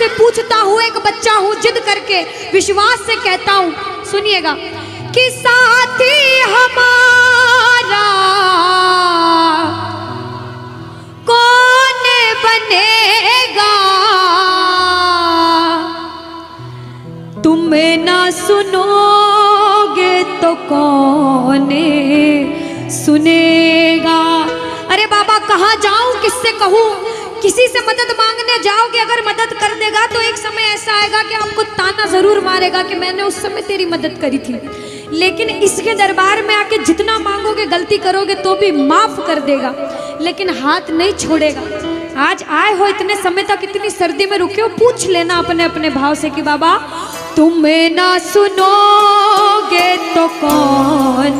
से पूछता हूँ, एक बच्चा हूँ, जिद करके विश्वास से कहता हूँ, सुनिएगा कि साथी हमारा कौन बनेगा, तुम ना सुनोगे तो कौन सुनेगा। अरे बाबा कहाँ जाऊं, किससे कहूँ, किसी से मदद मांगने जाओगे, अगर मदद कर देगा तो एक समय ऐसा आएगा कि आपको ताना जरूर मारेगा कि मैंने उस समय तेरी मदद करी थी, लेकिन इसके दरबार में आके जितना मांगोगे, गलती करोगे तो भी माफ कर देगा, लेकिन हाथ नहीं छोड़ेगा। आज आए हो इतने समय तक, इतनी सर्दी में रुके हो, पूछ लेना अपने अपने भाव से कि बाबा तुम ना सुनोगे तो कौन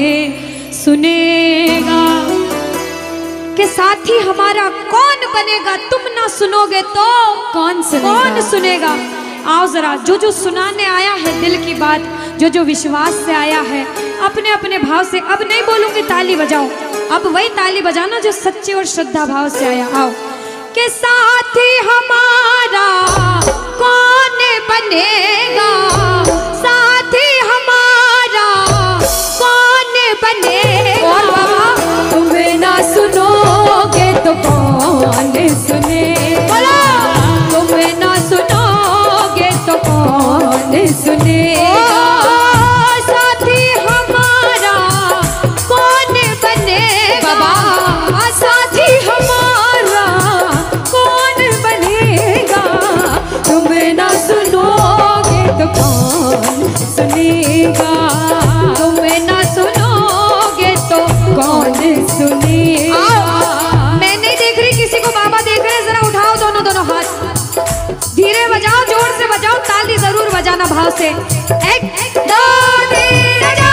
सुनेगा, के साथी हमारा कौन बनेगा, तुम ना सुनोगे तो कौन सुनेगा। आओ जरा, जो जो सुनाने आया है दिल की बात, जो जो विश्वास से आया है, अपने अपने भाव से, अब नहीं बोलूंगी ताली बजाओ, अब वही ताली बजाना जो सच्चे और श्रद्धा भाव से आया। आओ के साथी हमारा कौन बनेगा, साथी हमारा कौन बनेगा, और बाबा तुम्हें ना सुनोगे तो कौन सुनेगा, तुम्हें ना सुनोगे तो कौन सुनेगा, साथी हमारा कौन बनेगा, साथी हमारा कौन बनेगा, तुम्हें ना सुनोगे तो कौन सुनेगा, तुम्हें ना सुनोगे तो कौन सुनेगा। मैं नहीं देख रही किसी को, बाबा देख रहे हैं, जरा उठाओ दोनों दोनों हाथ, धीरे बजाओ, जोर से बजाओ, ताली जरूर बजाना भाव से। एक दो तीन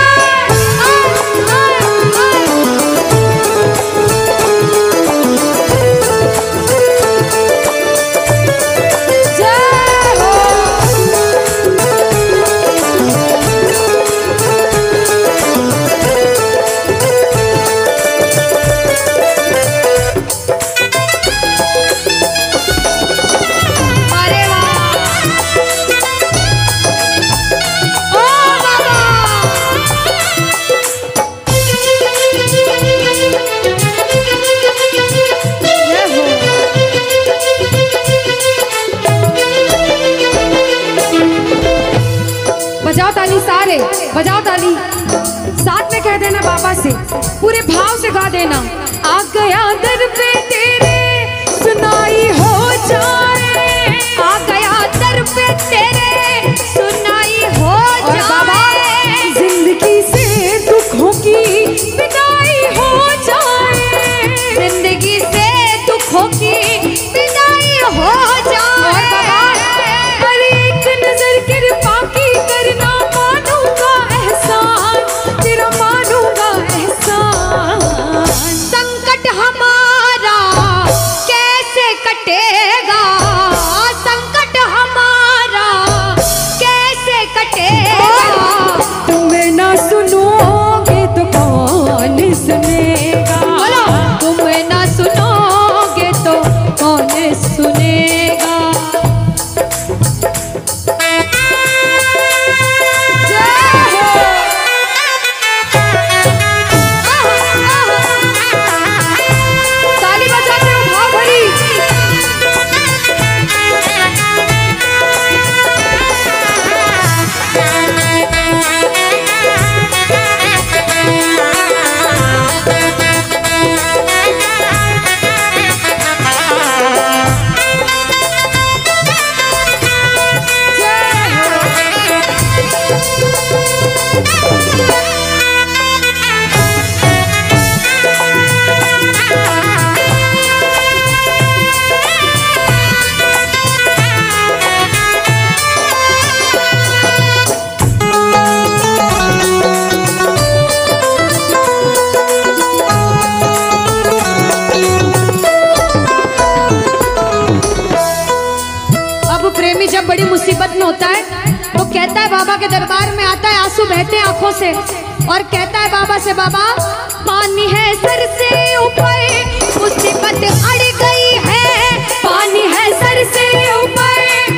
बजाओ ताली, सारे बजाओ ताली, साथ में कह देना बाबा से, पूरे भाव से गा देना। आ गया दर पे तेरे सुनाई हो जाए, आ गया दर पे तेरे सुनाई हो जाए, जिंदगी से दुखों की विदाई हो जाए, जिंदगी से दुखों की विदाई हो जाए, और एक नजर कृपा की करना, मानूंगा एहसान तेरा, मानूंगा एहसान, संकट हमारा कैसे कटेगा, संकट हमारा कैसे कटेगा, तुम्हें ना सुनोगे तो कौन सुनेगा, तुम्हें ना सुनोगे तो कौन सुनेगा। ताली बजाते हो भाव भरी, जब बड़ी मुसीबत में होता है तो कहता है, बाबा के दरबार में आता है, आंसू बहते हैं आंखों से, और कहता है बाबा से, बाबा पानी है सर से ऊपर, मुसीबत अड़ गई है, पानी है सर से ऊपर,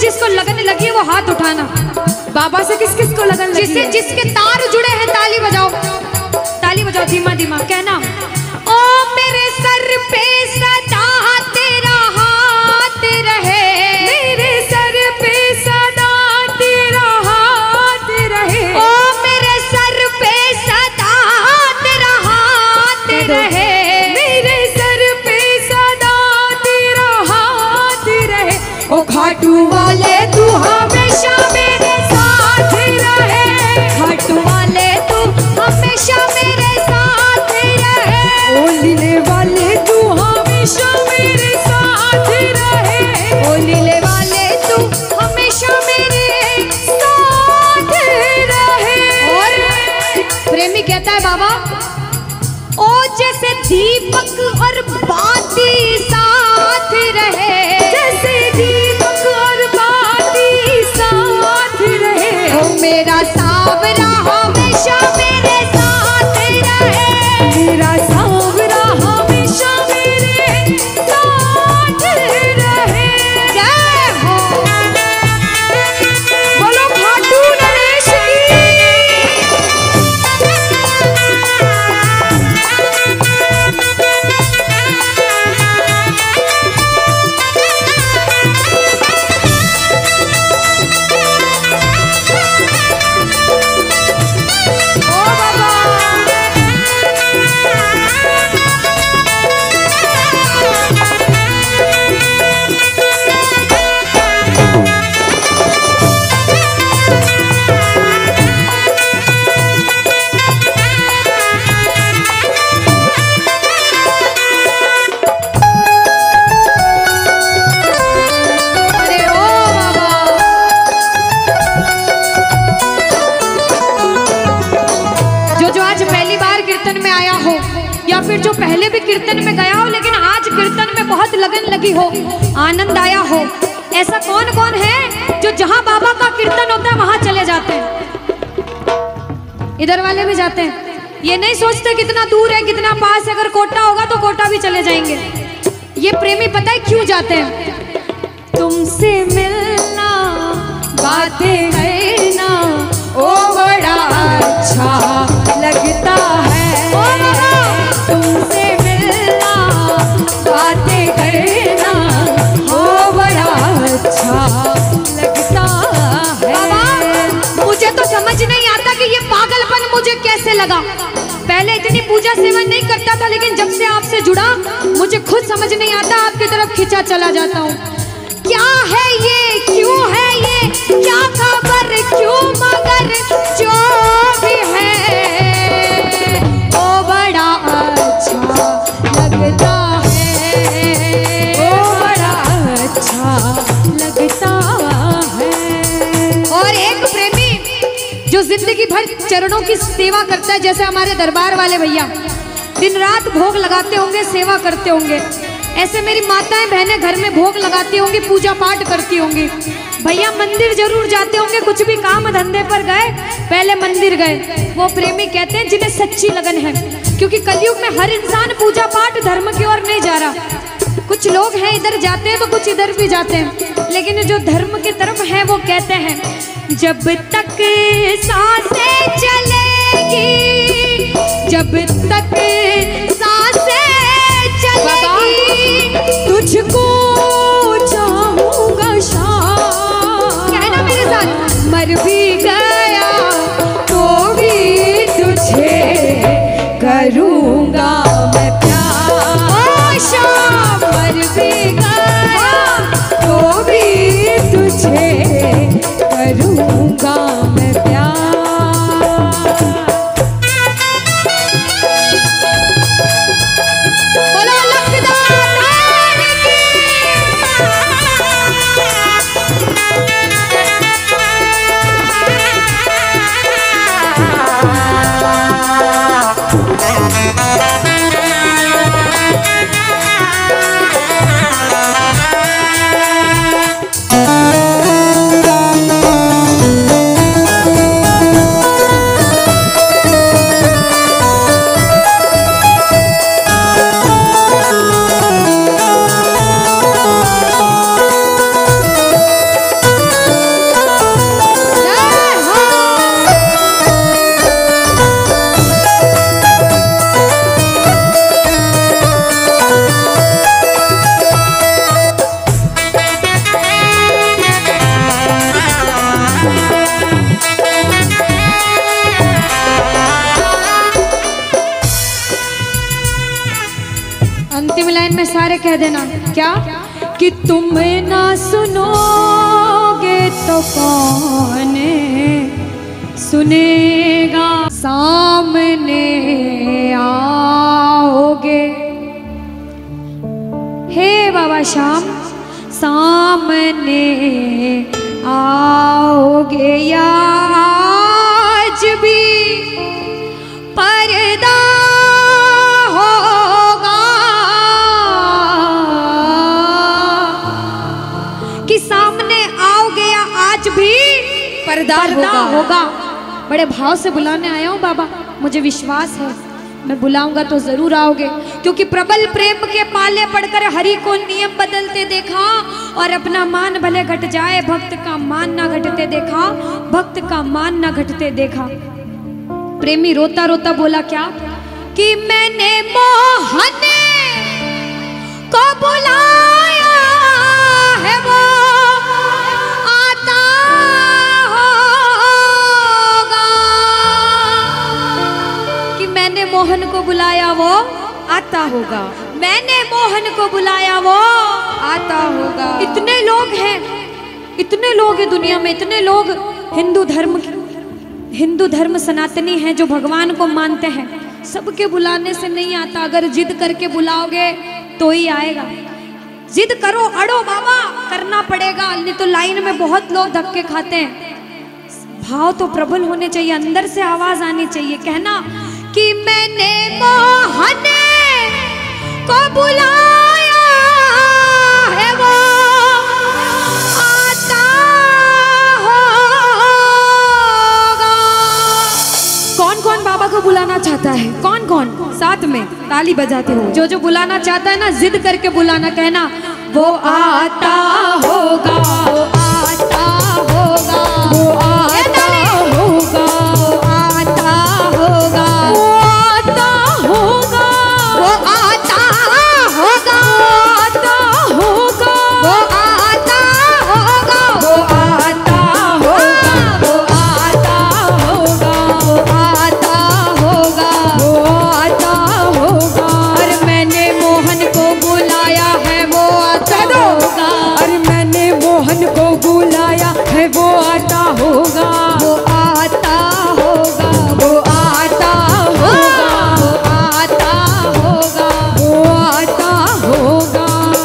जिसको लगन लगी है वो हाथ उठाना। बाबा से किस किस को लगन लगी है? जिसके तार जुड़े हैं ताली बजाओ, ताली बजाओ धीमा धीमा, कहना ओ मेरे सर पे सदा तेरा हाथ रहे, मेरे सर पे सदा तेरा हाथ रहे, ओ मेरे सर पे सदा तेरा हाथ रहे, मेरे सर पे सदा तेरा हाथ रहे। ओ खाटू वाले तू हमेशा मेरे साथ रहे, खाटू वाले तू हमेशा मेरे साथ रहे, ओ लीले वाले तू हमेशा मेरे साथ रहे, ओ लीले वाले तू हमेशा मेरे साथ रहे। और प्रेमी कहता है बाबा ओ जैसे दीपक और बाती साथ रहे, जैसे दीपक और बाती साथ रहे, ओ मेरा सावरा हमेशा मेरे साथ रहे, मेरा सांवरा हमेशा मेरे साथ रहे। जय हो बोलो खाटू नरेश की। ओ बाबा अरे ओ बाबा जो आज पहली बार कीर्तन में आया हो या फिर जो पहले भी कीर्तन में गया हो लेकिन आज कीर्तन में बहुत लगन लगी हो, आनंद आया हो, ऐसा कौन कौन है जो जहां बाबा का कीर्तन होता है वहां चले जाते हैं? इधर वाले भी जाते हैं, ये नहीं सोचते कितना दूर है कितना पास है, अगर कोटा होगा तो कोटा भी चले जाएंगे। ये प्रेमी पता है क्यों जाते हैं? तुमसे मिलना बातें करना ओ बड़ा अच्छा लगता है, ओ बाबा तुमसे मिलना बातें करना ओ बड़ा अच्छा लगता है। बाबा मुझे तो समझ नहीं आता कि ये पागलपन मुझे कैसे लगा। पहले इतनी पूजा सेवन नहीं करता था लेकिन जब से आपसे जुड़ा मुझे खुद समझ नहीं आता, आपकी तरफ खिंचा चला जाता हूँ। क्या है ये, क्यों है ये, क्या खबर, क्यों मगर जो भी है वो बड़ा अच्छा लगता है, ओ बड़ा अच्छा लगता है। और एक प्रेमी जो जिंदगी भर चरणों की सेवा करता है, जैसे हमारे दरबार वाले भैया दिन रात भोग लगाते होंगे, सेवा करते होंगे, ऐसे मेरी माताएं बहनें घर में भोग लगाती होंगी, पूजा पाठ करती होंगी। भैया मंदिर जरूर जाते होंगे, कुछ भी काम धंधे पर गए पहले मंदिर गए। वो प्रेमी कहते हैं जिन्हें सच्ची लगन है, क्योंकि कलयुग में हर इंसान पूजा पाठ धर्म की ओर नहीं जा रहा। कुछ लोग हैं इधर जाते हैं तो कुछ इधर भी जाते हैं, लेकिन जो धर्म की तरफ है वो कहते हैं जब तक सांसें चलेगी, जब तक सांसें चलेगी तुझको चाहूंगा शाम, कहना मेरे साथ, मर भी गया तो भी तुझे करूंगा मैं प्यार। ओ शाम मर भी गया तो भी तुझे करूंगा मैं प्यार। बोलो लखदार की। कह देना क्या कि तुम ना सुनोगे तो कौन सुनेगा, सामने आओगे हे बाबा श्याम, सामने आओगे या आज भी पर्दा होगा, कि सामने आओगे या आज भी पर्दा होगा। बड़े भाव से बुलाने आया हूँ बाबा, मुझे विश्वास है मैं बुलाऊंगा तो जरूर आओगे, क्योंकि प्रबल प्रेम के पाले पड़कर हरि को नियम बदलते देखा, और अपना मान भले घट जाए भक्त का मान ना घटते देखा, भक्त का मान ना घटते देखा। प्रेमी रोता रोता बोला क्या कि मैंने मोहन को बुलाया है वो आता होगा, कि मैंने मोहन को बुलाया वो आता होगा, मैंने मोहन को बुलाया वो आता होगा। इतने लोग हैं, इतने लोग हैं दुनिया में, इतने लोग हिंदू धर्म सनातनी हैं जो भगवान को मानते हैं, सबके बुलाने से नहीं आता, अगर जिद करके बुलाओगे तो ही आएगा। जिद करो, अड़ो बाबा, करना पड़ेगा, नहीं तो लाइन में बहुत लोग धक्के खाते हैं। भाव तो प्रबल होने चाहिए, अंदर से आवाज आनी चाहिए, कहना कि मैंने मोहन को बुलाया है वो आता होगा। कौन कौन बाबा को बुलाना चाहता है? कौन कौन? साथ में ताली बजाते हो। जो जो बुलाना चाहता है ना, जिद करके बुलाना, कहना वो आता होगा, वो आता होगा, वो आता होगा, वो आता होगा, वो आता होगा, वो आता होगा, वो आता होगा, वो आता होगा, वो आता होगा, वो आता होगा, वो आता होगा। और मैंने मोहन को बुलाया है वो आता होगा, और मैंने मोहन को बुलाया है वो आता होगा, वो आता होगा, वो आता होगा, वो आता होगा। वो आता होगा।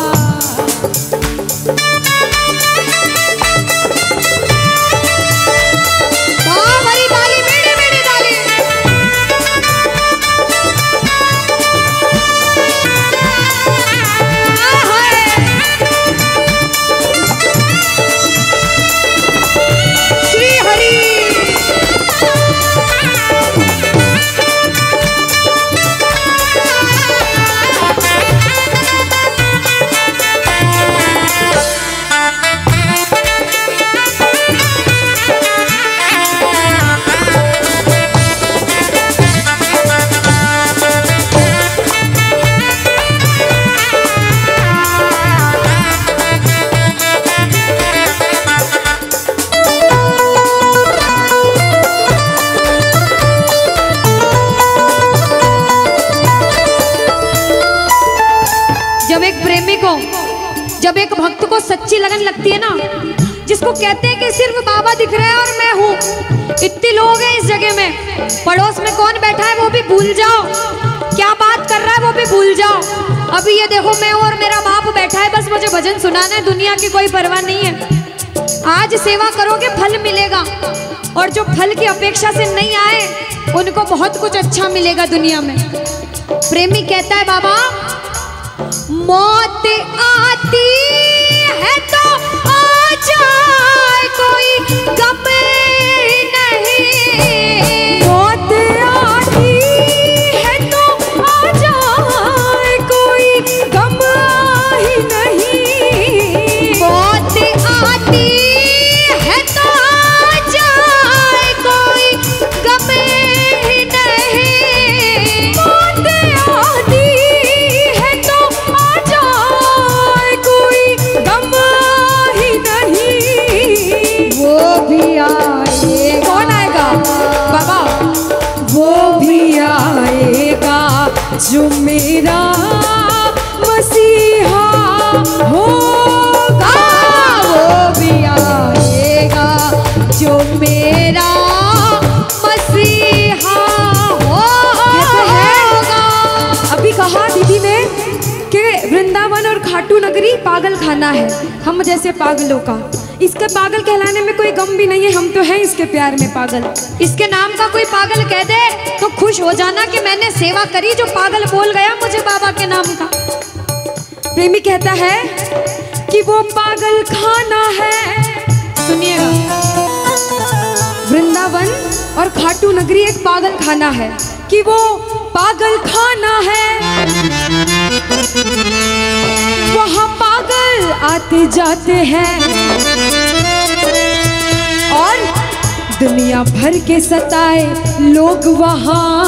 वाह भरी ताली, मेरी मेरी ताली। श्री हरि। जब एक भक्त को सच्ची लगन लगती है ना, जिसको कहते हैं कि सिर्फ बाबा दिख रहे हैं और मैं हूँ, इतने लोग हैं इस जगह में, पड़ोस में कौन बैठा है वो भी भूल जाओ, क्या बात कर रहा है वो भी भूल जाओ। अभी ये देखो मैं और मेरा बाप बैठा है, बस मुझे भजन सुनाना है, दुनिया की कोई परवाह नहीं है। आज सेवा करोगे फल मिलेगा, और जो फल की अपेक्षा से नहीं आए उनको बहुत कुछ अच्छा मिलेगा दुनिया में। प्रेमी कहता है बाबा, मौत आती है तो आ जाए कोई गम नहीं, मौत आती है तो आ जाए कोई गम ही नहीं, मौत आती है तो आ जाए कोई गम ही नहीं, मौत आती है तो आ जाए खाटू नगरी पागल खाना है हम जैसे पागलों का। इसके पागल कहलाने में कोई गम भी नहीं है, हम तो हैं इसके प्यार में पागल। इसके नाम का कोई पागल कह दे तो खुश हो जाना कि मैंने सेवा करी, जो पागल बोल गया मुझे बाबा के नाम का। प्रेमी कहता है कि वो पागल खाना है। सुनिएगा, वृंदावन और खाटू नगरी एक पागल खाना है कि वो पागल खाना है। वहाँ पागल आते जाते हैं और दुनिया भर के सताए लोग वहाँ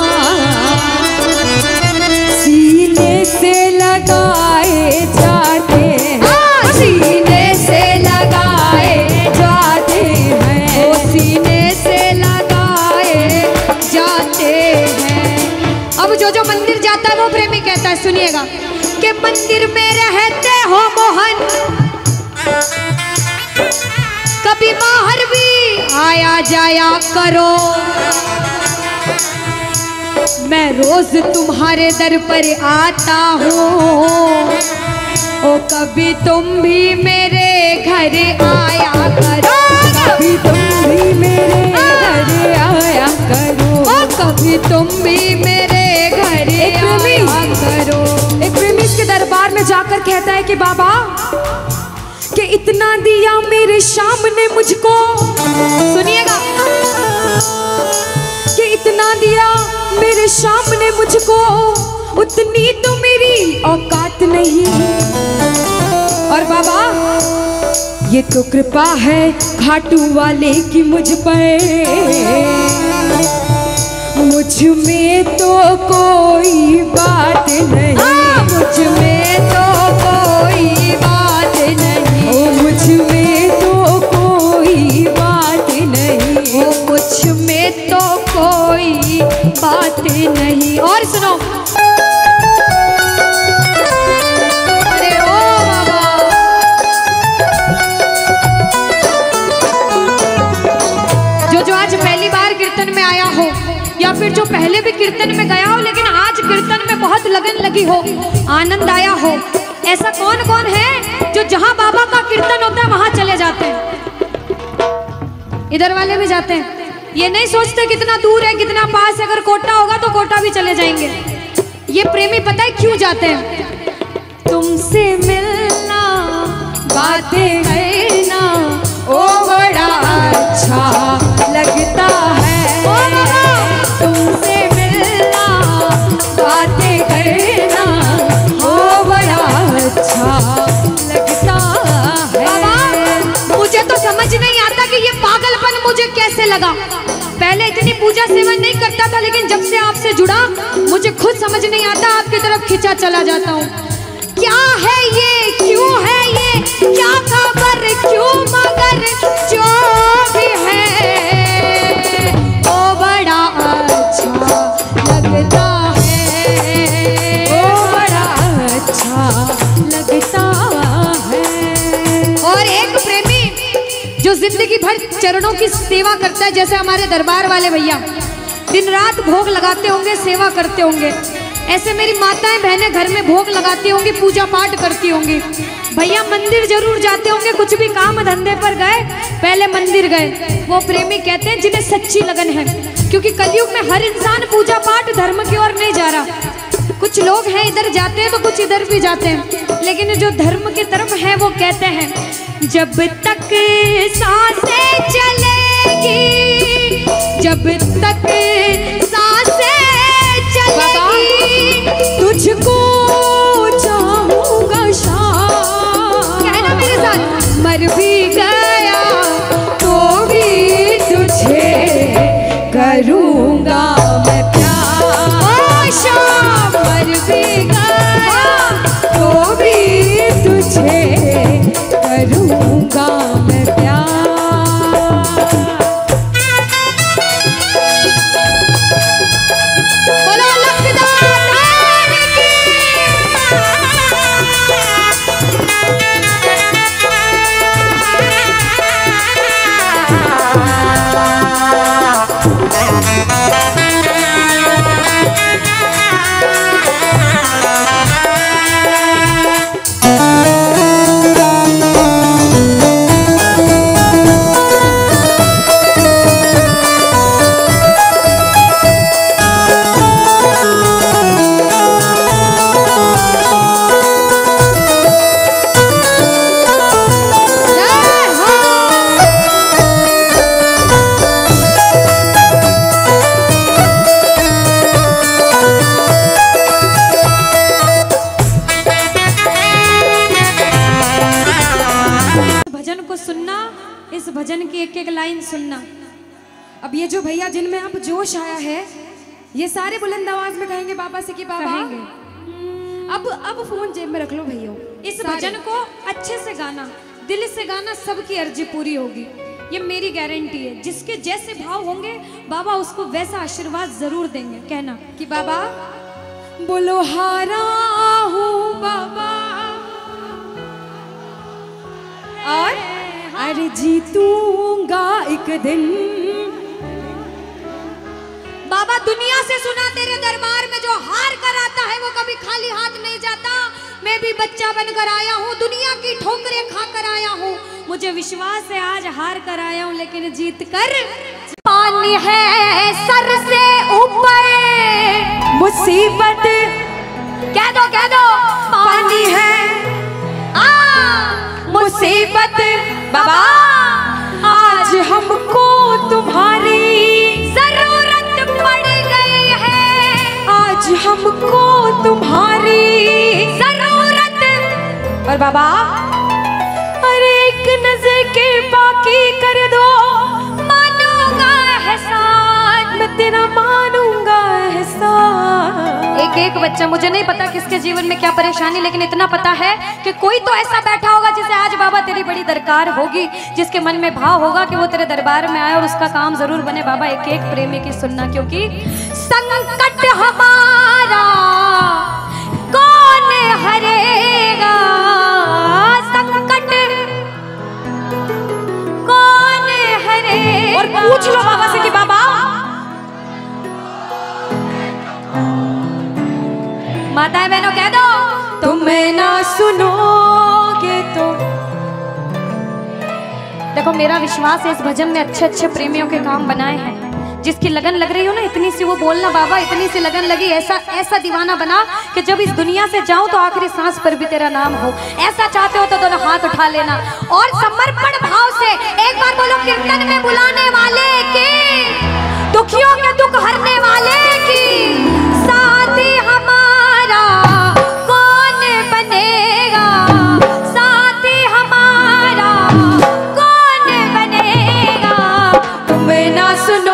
सीने से लगाए जाते हैं, सीने से लगाए जाते हैं, सीने से लगाए जाते हैं। अब जो मंदिर जाता है वो प्रेमी कहता है, सुनिएगा, कि मंदिर में रहते हो मोहन, कभी बाहर भी आया जाया करो, मैं रोज तुम्हारे दर पर आता हूँ, ओ कभी तुम भी मेरे घर आया करो, कभी तुम भी मेरे घर आया करो, ओ कभी तुम भी मेरे घर आया करो। एक प्रेमी इसके दरबार में जाकर कहता है कि बाबा, कि इतना दिया मेरे श्याम ने मुझको, सुनिएगा, कि इतना दिया मेरे श्याम ने मुझको, उतनी तो मेरी औकात नहीं। और बाबा, ये तो कृपा है खाटू वाले की मुझ पर, मुझ में तो कोई बात नहीं, मुझ में तो कोई बात नहीं, ओ मुझ में तो कोई बात नहीं, ओ मुझ में तो कोई बात नहीं। और सुनो, अरे ओ बाबा, जो आज पहली बार कीर्तन में आया हो या फिर जो पहले भी कीर्तन में गया हो लेकिन आज कीर्तन में बहुत लगन लगी हो, आनंद आया हो, ऐसा कौन कौन है जो जहां बाबा का कीर्तन होता है वहां चले जाते हैं? इधर वाले भी जाते हैं, ये नहीं सोचते कितना दूर है कितना पास है, अगर कोटा होगा तो कोटा भी चले जाएंगे। ये प्रेमी पता है क्यों जाते हैं? तुमसे मिलना, बातें करना, ओ बड़ा अच्छा लगता है, तुमसे मिलना, बातें करना, ओ बड़ा अच्छा लगता है। बाबा, मुझे तो समझ नहीं आता कि ये पागलपन मुझे कैसे लगा। पहले इतनी पूजा सेवन नहीं करता था, लेकिन जब से आपसे जुड़ा मुझे खुद समझ नहीं आता, आपकी तरफ खिंचा चला जाता हूँ। क्या है ये, क्यों है ये, क्या खबर, क्यों, मगर जो भी है ओ बड़ा अच्छा लगता है, ओ बड़ा अच्छा लगता है। और एक प्रेमी जो जिंदगी भर चरणों की सेवा करता है, जैसे हमारे दरबार वाले भैया दिन रात भोग लगाते होंगे, सेवा करते होंगे, ऐसे मेरी माताएं बहनें घर में भोग लगाती होंगी, पूजा पाठ करती होंगी। भैया मंदिर जरूर जाते होंगे, कुछ भी काम धंधे पर गए पहले मंदिर गए। वो प्रेमी कहते हैं जिन्हें सच्ची लगन है, क्योंकि कलयुग में हर इंसान पूजा पाठ धर्म की ओर नहीं जा रहा। कुछ लोग हैं इधर जाते हैं तो कुछ इधर भी जाते हैं, लेकिन जो धर्म की तरफ है वो कहते हैं जब तक सांसें चलेगी, जब तक सांसें चलेगी, तुझको चाहूंगा शाम। कहना मेरे साथ, मर भी गया तो भी तुझे करूंगा मैं प्यार। ओ शाम, मर भी गया तो भी तुझे करूंगा मैं प्यार। बोलो लखदार की। इस भजन की एक एक लाइन सुनना। अब ये जो भैया जिनमें अब जोश आया है, ये सारे बुलंद आवाज में कहेंगे बाबा से कि बाबा कहेंगे। अब फोन जेब में रख लो भैया। इस भजन को अच्छे से गाना, दिल से गाना, सबकी अर्जी पूरी होगी, ये मेरी गारंटी है। जिसके जैसे भाव होंगे बाबा उसको वैसा आशीर्वाद जरूर देंगे। कहना कि बाबा बोलो हारा हूँ बाबा और अरे जीतूंगा एक दिन। बाबा दुनिया से सुना तेरे दरबार में जो हार कर आता है वो कभी खाली हाथ नहीं जाता। मैं भी बच्चा बनकर आया हूँ, दुनिया की ठोकरें खा कर आया हूँ, मुझे विश्वास है आज हार कर आया हूँ लेकिन जीत कर। पानी है सर से ऊपर मुसीबत कह दो पानी है मुसीबत बाबा आज हमको तुम्हारी जरूरत पड़ गई है, आज हमको तुम्हारी जरूरत। और बाबा अरे एक नजर के बाकी कर दो, मानूंगा एहसान, मैं तेरा मानूंगा एहसान। एक बच्चा, मुझे नहीं पता किसके जीवन में क्या परेशानी, लेकिन इतना पता है कि कोई तो ऐसा बैठा होगा जिसे आज बाबा तेरी बड़ी दरकार होगी, जिसके मन में भाव होगा कि वो तेरे दरबार में आए और उसका काम जरूर बने। बाबा एक एक प्रेमी की सुनना, क्योंकि संकट हमारा कौन हरेगा, संकट कौन हरेगा। और पूछ लो बाबा से कि बाबा माताएं बहनों कह दो तुम्हें ना सुनोगे तो। देखो मेरा विश्वास है इस भजन में अच्छे अच्छे प्रेमियों के काम बनाए हैं। जिसकी लगन लग रही हो ना, इतनी सी वो बोलना बाबा, इतनी सी लगन लगी, ऐसा दीवाना बना कि जब इस दुनिया से जाऊं तो आखिरी सांस पर भी तेरा नाम हो। ऐसा चाहते हो तो दोनों हाथ उठा लेना और समर्पण भाव से एक बार बोलो, कीर्तन में बुलाने वाले के, दुखियों के दुख हरने वाले की, साथी हमारा कौन बनेगा, साथी हमारा कौन बनेगा। तुम्हें ना सुनो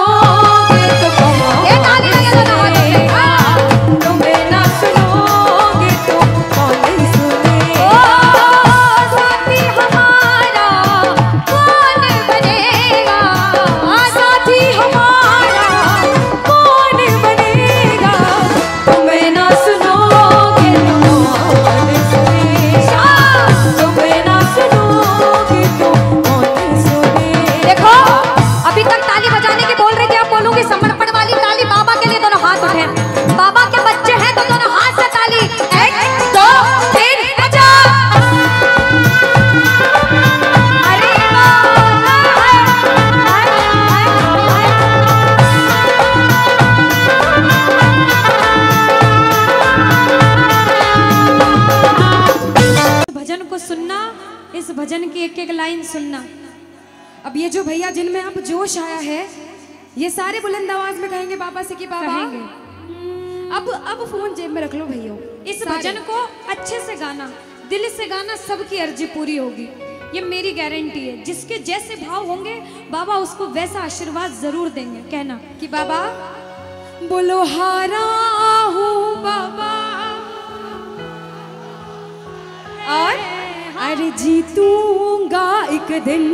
भजन की एक एक लाइन सुनना। अब ये जो भैया जिनमें अब जोश आया है, ये सारे बुलंद आवाज में कहेंगे बाबा से कि बाबा कहेंगे। अब फोन जेब में रख लो भैया। इस भजन को अच्छे से गाना, दिल से गाना, सबकी अर्जी पूरी होगी, ये मेरी गारंटी है। जिसके जैसे भाव होंगे बाबा उसको वैसा आशीर्वाद जरूर देंगे। कहना कि बाबा बोलो हारा हूँ बाबा और अरे जीतूंगा एक दिन।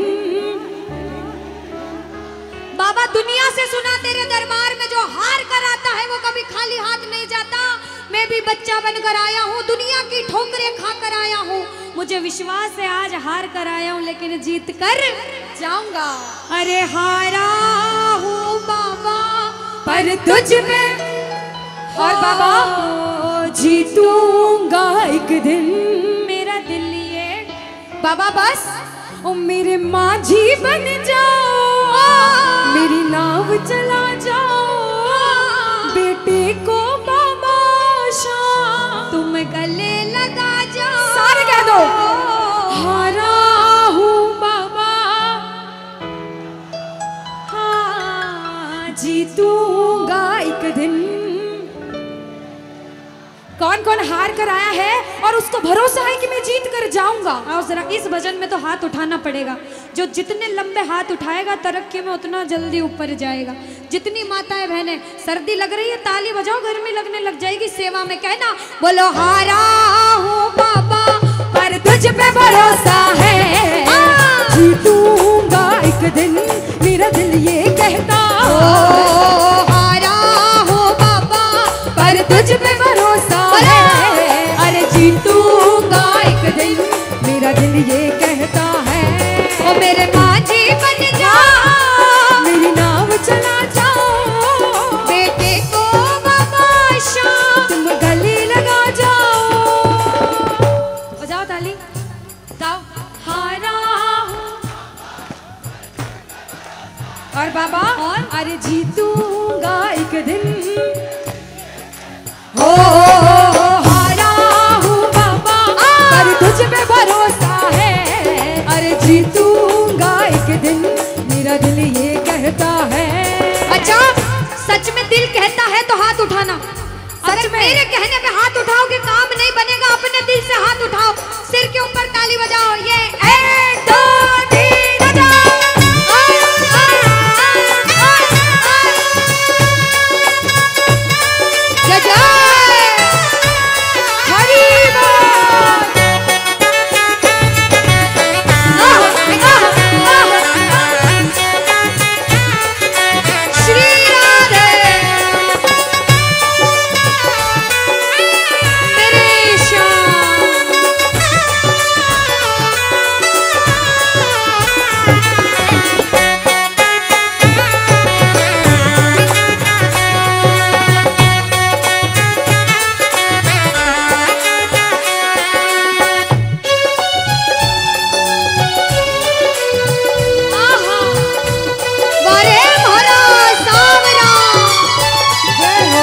बाबा दुनिया से सुना तेरे दरबार में जो हार कर आता है वो कभी खाली हाथ नहीं जाता। मैं भी बच्चा बनकर आया हूँ, दुनिया की ठोकरें खा कर आया हूँ, मुझे विश्वास है आज हार कर आया हूँ लेकिन जीत कर जाऊंगा। अरे हारा हूँ बाबा पर तुझ में, और बाबा जीतूंगा एक दिन। मेरा दिल ये बाबा बस ओ मेरे माझी बन जाओ, मेरी नाव चला जाओ, बेटे को बाबा शाम तुम गले लगा जाओ। सारे कह दो हारा हूँ बाबा, हाँ जीतूंगा एक दिन। कौन कौन हार कर आया है और उसको भरोसा है कि मैं जीत कर जाऊंगा। आओ जरा, इस भजन में तो हाथ उठाना पड़ेगा। जो जितने लंबे हाथ उठाएगा तरक्की में उतना जल्दी ऊपर जाएगा। जितनी माताएं बहनें, सर्दी लग रही है ताली बजाओ, गर्मी लगने लग जाएगी सेवा में कहना बोलो हारा हूँ बाबा पर तुझ पे भरोसा है, जीतूंगा एक दिन, मेरा दिल ये कहता। हारा हूँ बाबा पर तुझ पे भरोसा है, अरे जीतूंगा एक दिन, मेरा दिल ये कहता है। ओ मेरे माझी बन जा, मेरी नाव चला जाओ, बेटे को बख्शो, तुम गले लगा जाओ। बजाओ ताली, गाओ। हारा और बाबा और? अरे जीतूंगा एक दिन, हो हारा हूँ बाबा पर तुझ पे भरोसा है, अरे जीतूंगा एक दिन, मेरा दिल ये कहता है। अच्छा, सच में दिल कहता है तो हाथ उठाना। अगर मेरे कहने पे हाथ उठाओगे काम नहीं बनेगा, अपने दिल से हाथ उठाओ, सिर के ऊपर ताली बजाओ। ये 1 2 3 बजाओ। जय जय हरि बोल। श्री राधे मेरे श्याम। आहा, वारे भरा सावरा। जय हो।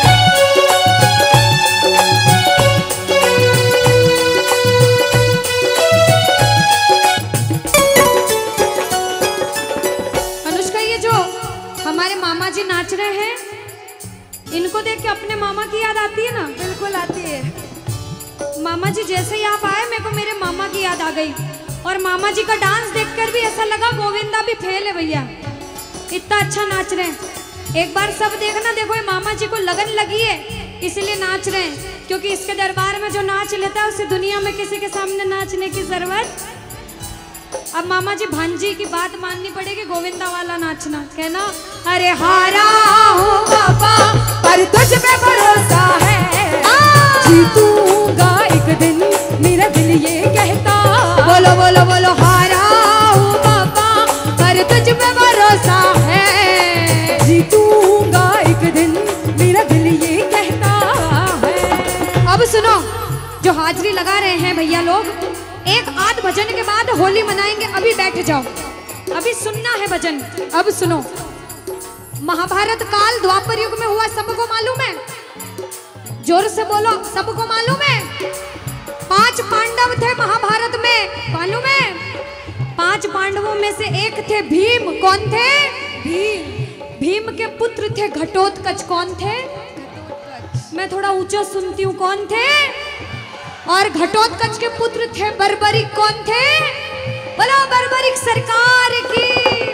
अनुष्का, ये जो हमारे मामा जी नाच रहे हैं, इनको देख के अपने मामा की याद आती है ना? बिल्कुल आती है। मामा जी जैसे ही आप आए, मेरे को मेरे मामा की याद आ गई। और मामा जी का डांस देखकर भी ऐसा लगा गोविंदा भी फेल है भैया, इतना अच्छा नाच रहे हैं। एक बार सब देखना, देखो ये मामा जी को लगन लगी है इसलिए नाच रहे हैं, क्योंकि इसके दरबार में जो नाच लेता है उसे दुनिया में किसी के सामने नाचने की जरूरत। अब मामा जी भांजी की बात माननी पड़ेगी, गोविंदा वाला नाचना। कहना अरे हारा हूँ बाबा पर तुझ पे भरोसा है, जीतूंगा एक दिन, मेरा दिल ये कहता। बोलो बोलो बोलो, हारा हूँ बाबा पर तुझ पे भरोसा है, जीतूंगा एक दिन, मेरा दिल ये कहता है। अब सुनो, जो हाजिरी लगा रहे हैं भैया लोग, एक आध भजन के बाद होली मनाएंगे। अभी बैठ जाओ, अभी सुनना है भजन। अब सुनो, महाभारत काल द्वापर युग में हुआ, सबको मालूम है? जोर से बोलो, सबको मालूम है? 5 पांडव थे महाभारत में, मालूम है? 5 पांडवों में से एक थे भीम। कौन थे? भीम। भीम के पुत्र थे घटोत्कच। कौन थे? मैं थोड़ा ऊंचा सुनती हूँ। कौन थे? और घटोत्कच के पुत्र थे बर्बरिक। कौन थे? बोलो बर्बरिक सरकार की।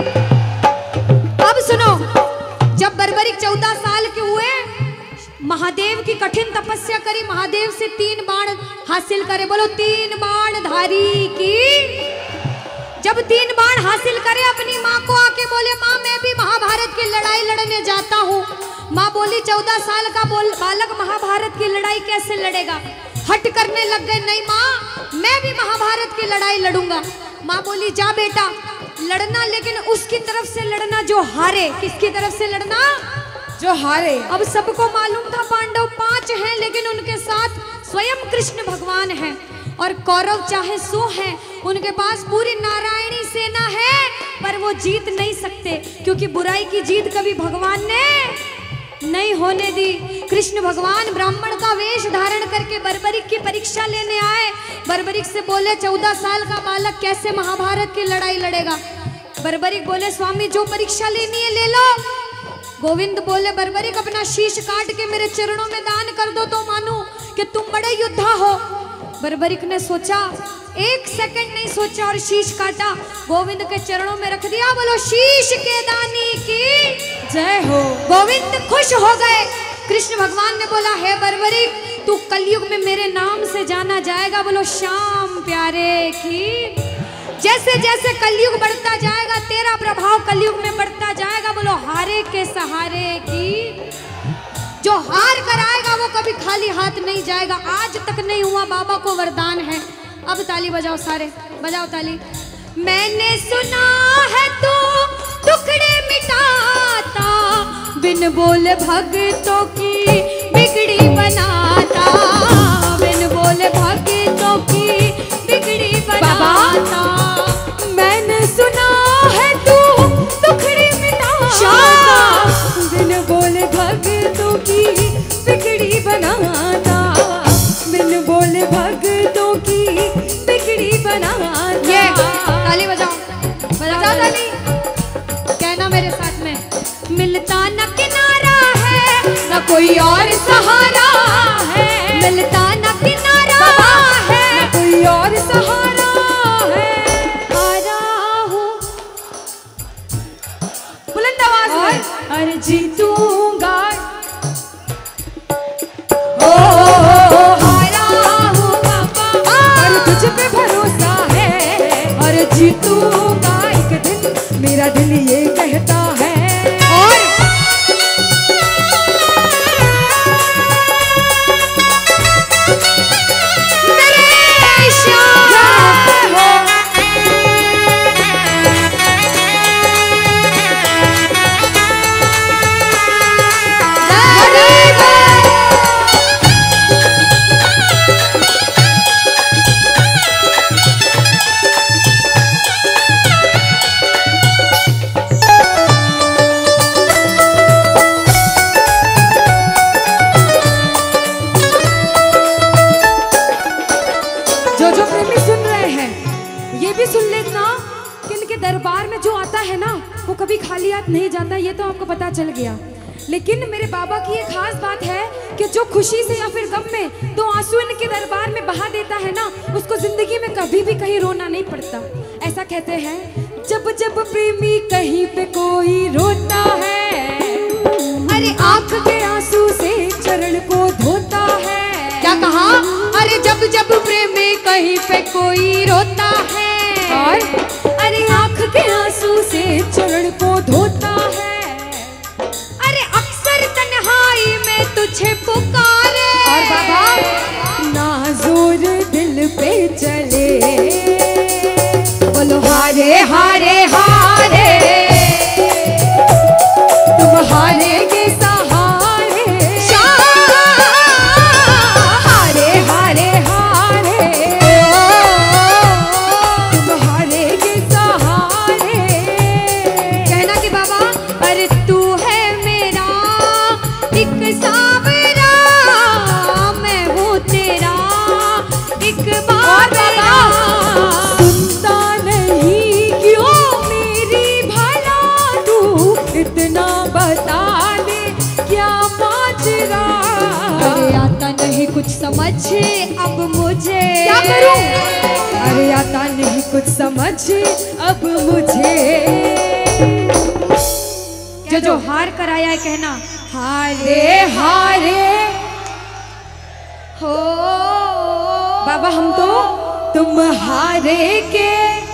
अब सुनो, जब बर्बरिक 14 साल के हुए, महादेव की कठिन तपस्या करी, महादेव से 3 बाण हासिल करे। बोलो 3 बाण धारी की। जब 3 बाण हासिल करे, अपनी माँ को आके बोले, माँ मैं भी महाभारत की लड़ाई लड़ने जाता हूँ। माँ बोली 14 साल का बालक महाभारत की लड़ाई कैसे लड़ेगा? हट करने लग गए, नहीं माँ मैं भी महाभारत की लड़ाई लड़ूंगा। माँ बोली जा बेटा लड़ना, लेकिन उसकी तरफ से लड़ना जो हारे। किसकी तरफ से लड़ना? जो हारे। अब सबको मालूम था पांडव 5 हैं, लेकिन उनके साथ स्वयं कृष्ण भगवान हैं। और कौरव चाहे 100 हैं, उनके पास पूरी नारायणी सेना है, पर वो जीत नहीं सकते, क्योंकि बुराई की जीत कभी भगवान ने नहीं होने दी। कृष्ण भगवान ब्राह्मण का वेश धारण करके बर्बरिक की परीक्षा लेने आए। बर्बरिक से बोले 14 साल का बालक कैसे महाभारत की लड़ाई लड़ेगा? बर्बरिक बोले स्वामी जो परीक्षा लेनी है ले लो। गोविंद बोले बर्बरिक अपना शीश काट के मेरे चरणों में दान कर दो तो मानूं कि तुम बड़े योद्धा हो। बर्बरिक ने सोचा, एक सेकंड नहीं सोचा और शीश काटा, गोविंद के चरणों में रख दिया। बोलो शीश के दानी की जय हो। गोविंद खुश हो गए। कृष्ण भगवान ने बोला, हे बर्बरिक, तू कलयुग में मेरे नाम से जाना जाएगा। बोलो श्याम प्यारे की। जैसे जैसे कलयुग बढ़ता जाएगा, तेरा प्रभाव कलयुग में बढ़ता जाएगा। बोलो हारे के सहारे की। जो हार कर आएगा वो कभी खाली हाथ नहीं जाएगा। आज तक नहीं हुआ, बाबा को वरदान है। अब ताली बजाओ, सारे बजाओ ताली। मैंने सुना है तू टुकड़े मिटाता, बिन बोले भक्तों की बिगड़ी बनाता, बिन बोले भक्तों की बिगड़ी बनाता। मैंने सुना है तू टुकड़े मिटाता, बिन बोले भक्तों की बिगड़ी बनाता, बिन बोले भक्तों की बिगड़ी बनाता। ये ताली बजाओ, बजाओ ताली। कहना मेरे साथ में, मिलता न किनारा है न कोई और सहारा है, मिलता न किनारा है न कोई और सहारा है। हारा हूँ बुलंद आवाज में, अरे जीतूंगा। हारा हूँ बाबा, और तुझ पे भरोसा है, और जीतूंगा एक दिन, मेरा दिल ये कहता है। और मेरे श्याम हो। जो प्रेमी सुन रहे हैं, ये भी सुन लेना कि इनके दरबार में जो आता है ना, वो कभी खाली हाथ नहीं जाता। ये तो आपको पता चल गया। लेकिन मेरे बाबा की एक खास बात है कि जो खुशी से या फिर गम में दो आंसू इनके दरबार में बहा देता है ना, उसको जिंदगी में कभी भी कहीं रोना नहीं पड़ता। ऐसा कहते हैं, जब जब प्रेमी कहीं पे कोई रोता है, अरे आंख के आंसू से चरण को धोता है। क्या कहा? अरे जब जब प्रेमी कहीं पे कोई रोता है, और अरे आंख के आंसू से चरण को धोता है। अरे अक्सर तन्हाई में तुझे पुकारे। और बाबा नाज़ुर दिल पे चले, बोलो हारे हारे हारे, तुम हारे के सहारे, हारे हारे हारे, तुम हारे के सहारे। कहना कि बाबा, अरे तू है मेरा एक सावरा, मैं हूँ तेरा एक बाबरा। सुनता नहीं क्यों मेरी भला, तू इतना बता दे क्या माजरा। अरे आता नहीं कुछ समझ अब मुझे, क्या करूं? अरे आता नहीं कुछ समझ अब मुझे। जो हार कर आया है, कहना हारे हारे हो बाबा, हम तो तुम हारे के।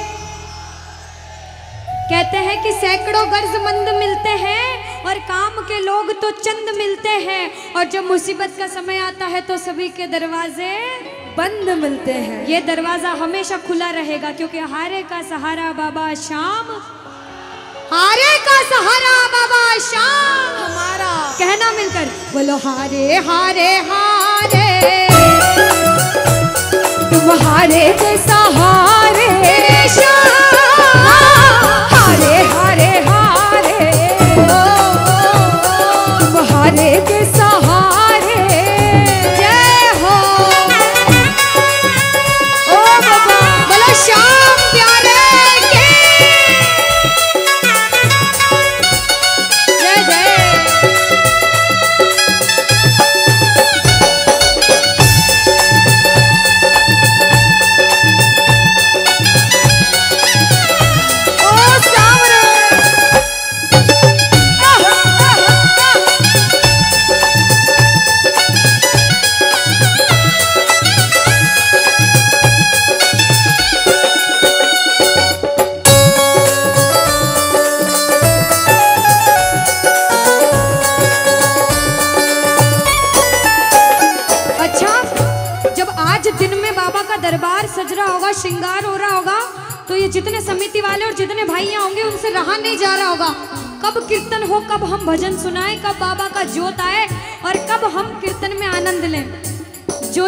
कहते हैं कि सैकड़ों गर्जमंद मिलते हैं और काम के लोग तो चंद मिलते हैं, और जब मुसीबत का समय आता है तो सभी के दरवाजे बंद मिलते हैं। ये दरवाजा हमेशा खुला रहेगा, क्योंकि हारे का सहारा बाबा श्याम, हारे का सहारा बाबा श्याम हमारा। कहना मिलकर, बोलो हारे हारे हारे, तुम हारे के सहारे, हारे हारे हारे, तुम हारे के सहारे। जय हो। ओ बाबा, बोलो श्याम प्यारे के जय जय। हो रहा होगा तो ये जितने समिति वाले और जितने भाइयाँ होंगे उनसे रहा नहीं जा रहा होगा। कब कीर्तन हो, कब हम भजन सुनाएं, कब बाबा का जोत आए और कब हम कीर्तन में आनंद लें। जो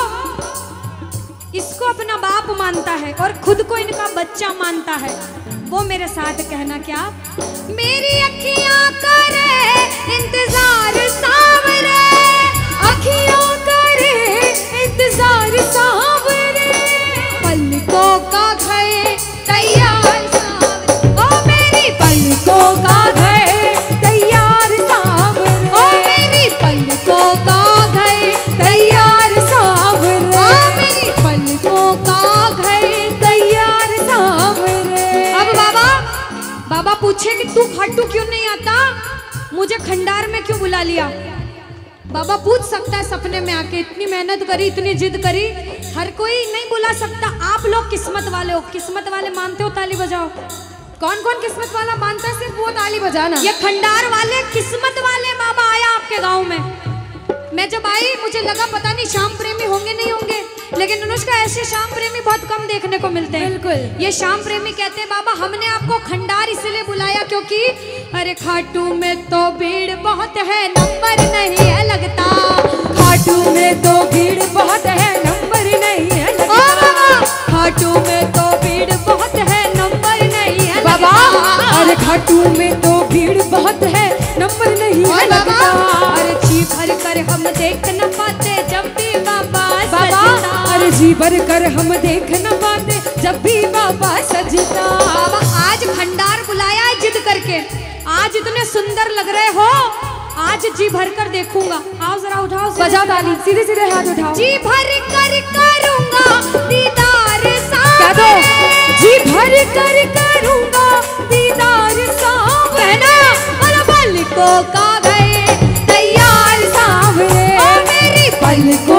इसको अपना बाप मानता है और खुद को इनका बच्चा मानता है, वो मेरे साथ कहना क्या? मेरी अखियां करे इंतजार सांवरे, अखियां करे इंतजार सांवरे, पलकों का घर तैयार सांवरे, ओ मेरी पलकों का घर तैयार सांवरे, ओ मेरी पलकों का घर तैयार सांवरे, ओ मेरी पलकों का घर तैयार सांवरे। अब बाबा पूछे कि तू खाटू क्यों नहीं आता, मुझे खंडार में क्यों बुला लिया? बाबा पूछ सकता है सपने में आके, इतनी मेहनत करी, इतनी जिद करी, हर कोई नहीं बुला सकता। आप लोग किस्मत वाले हो, किस्मत वाले मानते हो, ताली बजाओ। कौन कौन किस्मत वाला मानता है? सिर्फ वो ताली बजाना। ये खंडार वाले किस्मत वाले बाबा आया आपके गांव में। मैं जब आई मुझे लगा पता नहीं श्याम प्रेमी होंगे नहीं होंगे, लेकिन अनुष्का ऐसे श्याम प्रेमी बहुत कम देखने को मिलते हैं। बिल्कुल। ये श्याम प्रेमी कहते हैं बाबा हमने आपको खंडार इसलिए बुलाया क्योंकि अरे खाटू में तो भीड़ बहुत है, नंबर नहीं है लगता, खाटू में तो भीड़ बहुत है, नंबर नहीं है लगता, ओ बाबा खाटू में तो भीड़ बहुत है, नंबर नहीं है बाबा, लगता। अरे खाटू में तो भीड़ बहुत है, नंबर नहीं है लगता, अरे जी भर कर हम देख न पाते जब भी बाबा सजता, अरे जी भर कर हम देख न पाते जब भी बाबा सजता। बाबा आज खंडार बुलाया है जिद करके, आज इतने सुंदर लग रहे हो, आज जी भर कर देखूंगा। आओ जरा उठाओ, बजाओ ताली, सीधे सीधे हाथ उठाओ। जी भर कर करूंगा दीदार कह दो, जी भर कर करूंगा दीदार सांवरे, और पलकों का घर तैयार सांवरे, ओ मेरी पलकों